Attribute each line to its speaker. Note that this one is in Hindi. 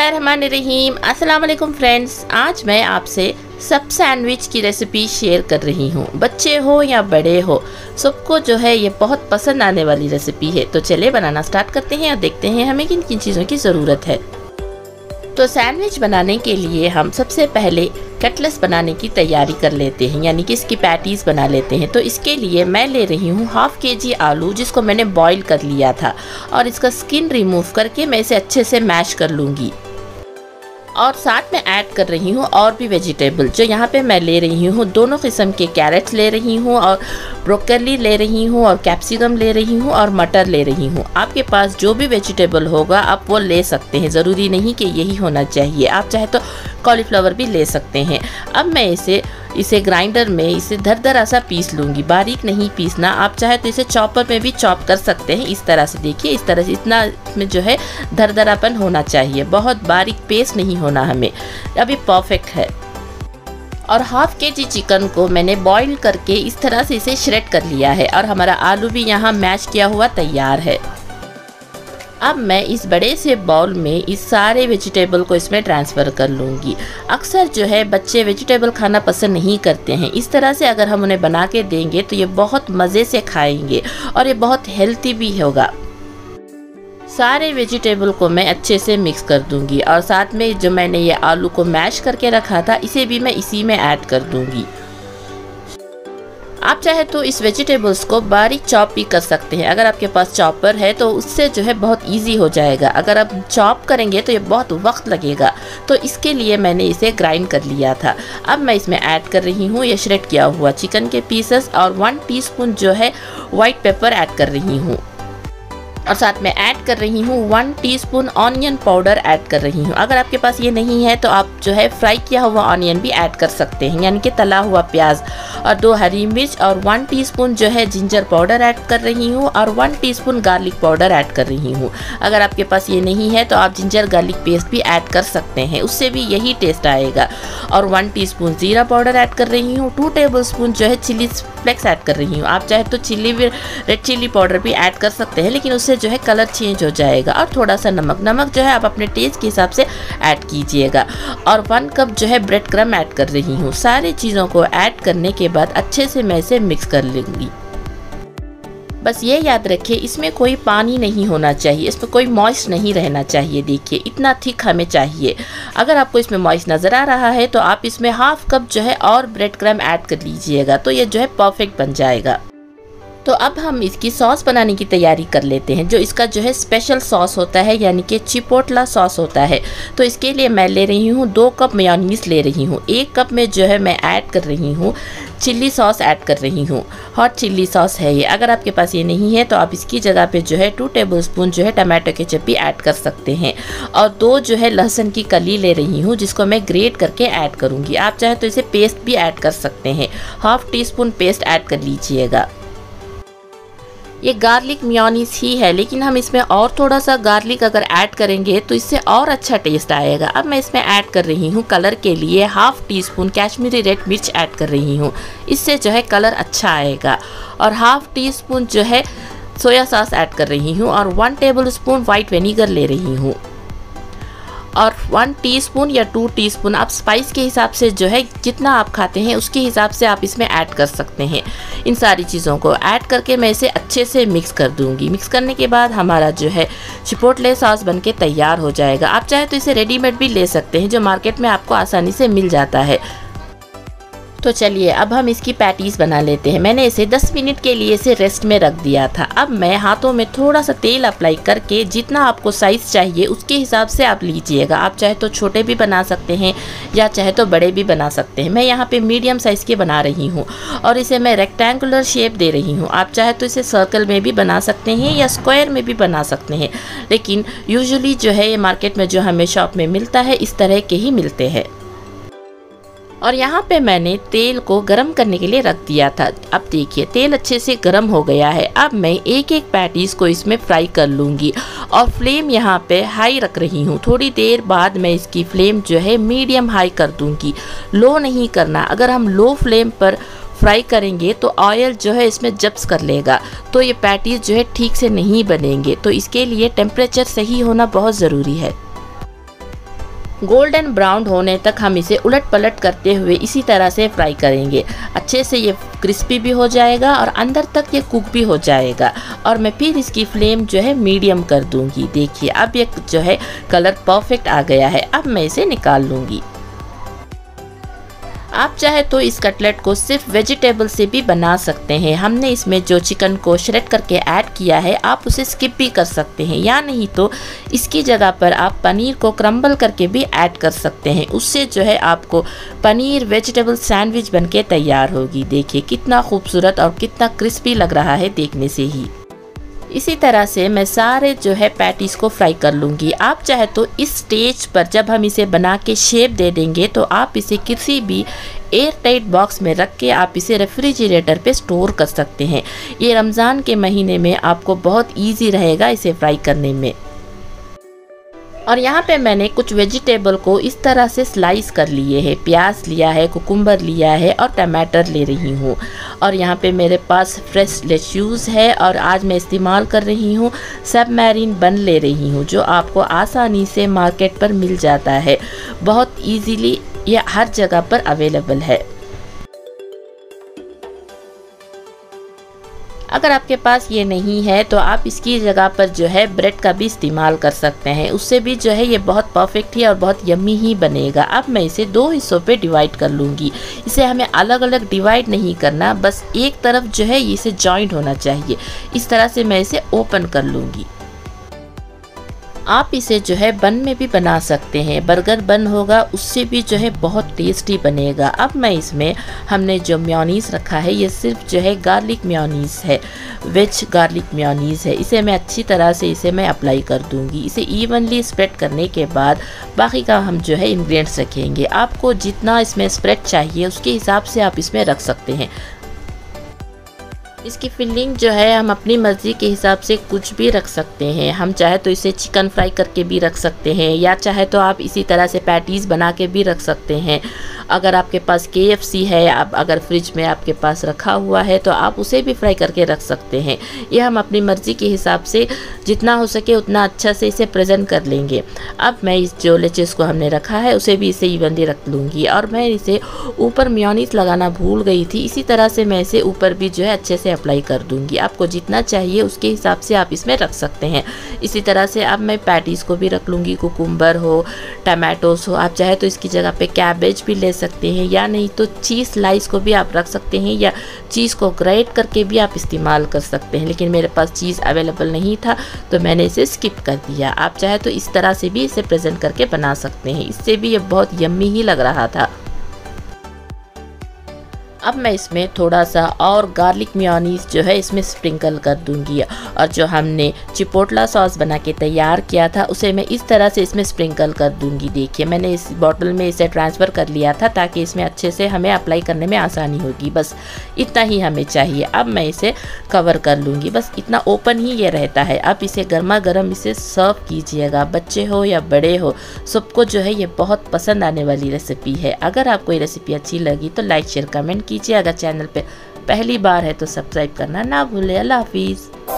Speaker 1: बिस्मिल्लाहिर्रहमानिर्रहीम। अस्सलाम वालेकुम फ्रेंड्स, आज मैं आपसे सब सैंडविच की रेसिपी शेयर कर रही हूँ। बच्चे हो या बड़े हो, सबको जो है ये बहुत पसंद आने वाली रेसिपी है। तो चलिए बनाना स्टार्ट करते हैं और देखते हैं हमें किन किन चीज़ों की ज़रूरत है। तो सैंडविच बनाने के लिए हम सबसे पहले कटलेट्स बनाने की तैयारी कर लेते हैं, यानी कि इसकी पैटीज़ बना लेते हैं। तो इसके लिए मैं ले रही हूँ हाफ केजी आलू, जिसको मैंने बॉईल कर लिया था और इसका स्किन रिमूव करके मैं इसे अच्छे से मैश कर लूँगी। और साथ में ऐड कर रही हूँ और भी वेजिटेबल, जो यहाँ पे मैं ले रही हूँ दोनों किस्म के कैरेट्स ले रही हूँ और ब्रोकली ले रही हूँ और कैप्सिकम ले रही हूँ और मटर ले रही हूँ। आपके पास जो भी वेजिटेबल होगा आप वो ले सकते हैं, ज़रूरी नहीं कि यही होना चाहिए। आप चाहे तो कॉलीफ्लावर भी ले सकते हैं। अब मैं इसे ग्राइंडर में इसे दरदरा सा पीस लूँगी, बारीक नहीं पीसना। आप चाहे तो इसे चॉपर में भी चॉप कर सकते हैं। इस तरह से देखिए, इस तरह से इतना इसमें जो है दरदरापन होना चाहिए, बहुत बारीक पेस्ट नहीं होना हमें। अभी परफेक्ट है। और हाफ केजी चिकन को मैंने बॉईल करके इस तरह से इसे श्रेड कर लिया है और हमारा आलू भी यहाँ मैश किया हुआ तैयार है। अब मैं इस बड़े से बाउल में इस सारे वेजिटेबल को इसमें ट्रांसफ़र कर लूँगी। अक्सर जो है बच्चे वेजिटेबल खाना पसंद नहीं करते हैं। इस तरह से अगर हम उन्हें बना के देंगे तो ये बहुत मज़े से खाएंगे और ये बहुत हेल्थी भी होगा। सारे वेजिटेबल को मैं अच्छे से मिक्स कर दूंगी और साथ में जो मैंने ये आलू को मैश करके रखा था इसे भी मैं इसी में ऐड कर दूंगी। आप चाहे तो इस वेजिटेबल्स को बारीक चॉप भी कर सकते हैं। अगर आपके पास चॉपर है तो उससे जो है बहुत इजी हो जाएगा। अगर आप चॉप करेंगे तो ये बहुत वक्त लगेगा, तो इसके लिए मैंने इसे ग्राइंड कर लिया था। अब मैं इसमें ऐड कर रही हूँ ये श्रेड किया हुआ चिकन के पीसेस और 1 टीस्पून जो है वाइट पेपर ऐड कर रही हूँ और साथ में ऐड कर रही हूँ 1 टीस्पून ऑनियन पाउडर ऐड कर रही हूँ। अगर आपके पास ये नहीं है तो आप जो है फ्राई किया हुआ ऑनियन भी ऐड कर सकते हैं, यानी कि तला हुआ प्याज। और 2 हरी मिर्च और 1 टीस्पून जो है जिंजर पाउडर ऐड कर रही हूँ और 1 टीस्पून गार्लिक पाउडर ऐड कर रही हूँ। अगर आपके पास ये नहीं है तो आप जिंजर गार्लिक पेस्ट भी ऐड कर सकते हैं, उससे भी यही टेस्ट आएगा। और 1 टीस्पून जीरा पाउडर ऐड कर रही हूँ। 2 टेबलस्पून जो है चिली फ्लेक्स ऐड कर रही हूँ। आप चाहे तो रेड चिली पाउडर भी ऐड कर सकते हैं, लेकिन उससे जो है कलर चेंज हो जाएगा। और थोड़ा सा नमक जो है आप अपने टेस्ट के हिसाब से ऐड कीजिएगा। और 1 कप जो है ब्रेड क्रम्ब ऐड कर रही हूँ। सारी चीज़ों को ऐड करने के बाद अच्छे से मैं इसे मिक्स कर लूँगी। बस ये याद रखिए, इसमें कोई पानी नहीं होना चाहिए, इसमें कोई मॉइस्ट नहीं रहना चाहिए। देखिए इतना थिक हमें चाहिए। अगर आपको इसमें मॉइस्ट नज़र आ रहा है तो आप इसमें हाफ कप जो है और ब्रेड क्रम्ब ऐड कर लीजिएगा, तो ये जो है परफेक्ट बन जाएगा। तो अब हम इसकी सॉस बनाने की तैयारी कर लेते हैं। जो इसका जो है स्पेशल सॉस होता है, यानी कि चिपोटला सॉस होता है। तो इसके लिए मैं ले रही हूँ 2 कप मेयोनीज ले रही हूँ। 1 कप में जो है मैं ऐड कर रही हूँ चिल्ली सॉस ऐड कर रही हूँ। हॉट चिल्ली सॉस है ये। अगर आपके पास ये नहीं है तो आप इसकी जगह पे जो है 2 टेबलस्पून जो है टमाटो केचप भी ऐड कर सकते हैं। और 2 जो है लहसुन की कली ले रही हूँ, जिसको मैं ग्रेट करके ऐड करूँगी। आप चाहे तो इसे पेस्ट भी ऐड कर सकते हैं। हाफ टीस्पून पेस्ट ऐड कर लीजिएगा। ये गार्लिक मेयोनीज ही है, लेकिन हम इसमें और थोड़ा सा गार्लिक अगर ऐड करेंगे तो इससे और अच्छा टेस्ट आएगा। अब मैं इसमें ऐड कर रही हूँ कलर के लिए हाफ टीस्पून कश्मीरी रेड मिर्च ऐड कर रही हूँ, इससे जो है कलर अच्छा आएगा। और हाफ टीस्पून जो है सोया सॉस ऐड कर रही हूँ और 1 टेबलस्पून वाइट विनेगर ले रही हूँ। और 1 टीस्पून या 2 टीस्पून आप स्पाइस के हिसाब से जो है जितना आप खाते हैं उसके हिसाब से आप इसमें ऐड कर सकते हैं। इन सारी चीज़ों को ऐड करके मैं इसे अच्छे से मिक्स कर दूंगी। मिक्स करने के बाद हमारा जो है चिपोटले सॉस बनके तैयार हो जाएगा। आप चाहे तो इसे रेडीमेड भी ले सकते हैं, जो मार्केट में आपको आसानी से मिल जाता है। तो चलिए अब हम इसकी पैटीज़ बना लेते हैं। मैंने इसे 10 मिनट के लिए इसे रेस्ट में रख दिया था। अब मैं हाथों में थोड़ा सा तेल अप्लाई करके जितना आपको साइज़ चाहिए उसके हिसाब से आप लीजिएगा। आप चाहे तो छोटे भी बना सकते हैं या चाहे तो बड़े भी बना सकते हैं। मैं यहाँ पे मीडियम साइज़ के बना रही हूँ और इसे मैं रेक्टेंगुलर शेप दे रही हूँ। आप चाहे तो इसे सर्कल में भी बना सकते हैं या स्क्वायर में भी बना सकते हैं, लेकिन यूजुअली जो है ये मार्केट में जो हमें शॉप में मिलता है इस तरह के ही मिलते हैं। और यहाँ पे मैंने तेल को गरम करने के लिए रख दिया था। अब देखिए तेल अच्छे से गरम हो गया है। अब मैं एक एक पैटीज़ को इसमें फ्राई कर लूँगी और फ्लेम यहाँ पे हाई रख रही हूँ। थोड़ी देर बाद मैं इसकी फ्लेम जो है मीडियम हाई कर दूँगी, लो नहीं करना। अगर हम लो फ्लेम पर फ्राई करेंगे तो ऑयल जो है इसमें जब्स कर लेगा, तो ये पैटीज़ जो है ठीक से नहीं बनेंगे। तो इसके लिए टेम्परेचर सही होना बहुत ज़रूरी है। गोल्डन ब्राउन होने तक हम इसे उलट पलट करते हुए इसी तरह से फ्राई करेंगे। अच्छे से ये क्रिस्पी भी हो जाएगा और अंदर तक ये कुक भी हो जाएगा। और मैं फिर इसकी फ्लेम जो है मीडियम कर दूंगी। देखिए अब ये जो है कलर परफेक्ट आ गया है। अब मैं इसे निकाल लूँगी। आप चाहे तो इस कटलेट को सिर्फ वेजिटेबल से भी बना सकते हैं। हमने इसमें जो चिकन को श्रेड करके ऐड किया है आप उसे स्किप भी कर सकते हैं, या नहीं तो इसकी जगह पर आप पनीर को क्रम्बल करके भी ऐड कर सकते हैं। उससे जो है आपको पनीर वेजिटेबल सैंडविच बनके तैयार होगी। देखिए कितना खूबसूरत और कितना क्रिस्पी लग रहा है देखने से ही। इसी तरह से मैं सारे जो है पैटीज को फ्राई कर लूँगी। आप चाहे तो इस स्टेज पर जब हम इसे बना के शेप दे देंगे तो आप इसे किसी भी एयर टाइट बॉक्स में रख के आप इसे रेफ्रिजरेटर पे स्टोर कर सकते हैं। ये रमज़ान के महीने में आपको बहुत इजी रहेगा इसे फ्राई करने में। और यहाँ पे मैंने कुछ वेजिटेबल को इस तरह से स्लाइस कर लिए हैं। प्याज लिया है, कुकुम्बर लिया है और टमाटर ले रही हूँ। और यहाँ पे मेरे पास फ्रेश लेट्यूस है और आज मैं इस्तेमाल कर रही हूँ सबमरीन बन ले रही हूँ, जो आपको आसानी से मार्केट पर मिल जाता है। बहुत ईजीली ये हर जगह पर अवेलेबल है। अगर आपके पास ये नहीं है तो आप इसकी जगह पर जो है ब्रेड का भी इस्तेमाल कर सकते हैं। उससे भी जो है ये बहुत परफेक्ट ही और बहुत यम्मी ही बनेगा। अब मैं इसे 2 हिस्सों पे डिवाइड कर लूँगी। इसे हमें अलग अलग डिवाइड नहीं करना, बस एक तरफ जो है इसे जॉइंट होना चाहिए। इस तरह से मैं इसे ओपन कर लूँगी। आप इसे जो है बन में भी बना सकते हैं। बर्गर बन होगा उससे भी जो है बहुत टेस्टी बनेगा। अब मैं इसमें हमने जो मेयोनीज़ रखा है ये सिर्फ जो है गार्लिक मेयोनीज़ है, वेज गार्लिक मेयोनीज़ है। इसे मैं अच्छी तरह से इसे मैं अप्लाई कर दूंगी। इसे इवनली स्प्रेड करने के बाद बाकी का हम जो है इंग्रेडिएंट्स रखेंगे। आपको जितना इसमें स्प्रेड चाहिए उसके हिसाब से आप इसमें रख सकते हैं। इसकी फिलिंग जो है हम अपनी मर्ज़ी के हिसाब से कुछ भी रख सकते हैं। हम चाहे तो इसे चिकन फ्राई करके भी रख सकते हैं, या चाहे तो आप इसी तरह से पैटीज़ बना के भी रख सकते हैं। अगर आपके पास KFC है, आप अगर फ्रिज में आपके पास रखा हुआ है तो आप उसे भी फ्राई करके रख सकते हैं। ये हम अपनी मर्ज़ी के हिसाब से जितना हो सके उतना अच्छा से इसे प्रेजेंट कर लेंगे। अब मैं इस जो लेचेस को हमने रखा है उसे भी इसे इवनली रख लूँगी। और मैं इसे ऊपर मेयोनीज़ लगाना भूल गई थी, इसी तरह से मैं इसे ऊपर भी जो है अच्छे से अप्लाई कर दूंगी। आपको जितना चाहिए उसके हिसाब से आप इसमें रख सकते हैं। इसी तरह से अब मैं पैटीज़ को भी रख लूँगी। कुकुम्बर हो, टमाटोस हो, आप चाहे तो इसकी जगह पे कैबेज भी ले सकते हैं, या नहीं तो चीज़ स्लाइस को भी आप रख सकते हैं, या चीज़ को ग्रेट करके भी आप इस्तेमाल कर सकते हैं। लेकिन मेरे पास चीज़ अवेलेबल नहीं था तो मैंने इसे स्किप कर दिया। आप चाहे तो इस तरह से भी इसे प्रेजेंट करके बना सकते हैं। इससे भी ये बहुत यम्मी ही लग रहा था। अब मैं इसमें थोड़ा सा और गार्लिक मेयोनीज़ जो है इसमें स्प्रिंकल कर दूंगी। और जो हमने चिपोटला सॉस बना के तैयार किया था उसे मैं इस तरह से इसमें स्प्रिंकल कर दूंगी। देखिए मैंने इस बॉटल में इसे ट्रांसफ़र कर लिया था ताकि इसमें अच्छे से हमें अप्लाई करने में आसानी होगी। बस इतना ही हमें चाहिए। अब मैं इसे कवर कर लूँगी। बस इतना ओपन ही ये रहता है। अब इसे गर्मा गर्म इसे सर्व कीजिएगा। बच्चे हो या बड़े हो, सबको जो है ये बहुत पसंद आने वाली रेसिपी है। अगर आपको ये रेसिपी अच्छी लगी तो लाइक शेयर कमेंट कीजिए। अगर चैनल पे पहली बार है तो सब्सक्राइब करना ना भूलें। अल्लाह हाफिज़।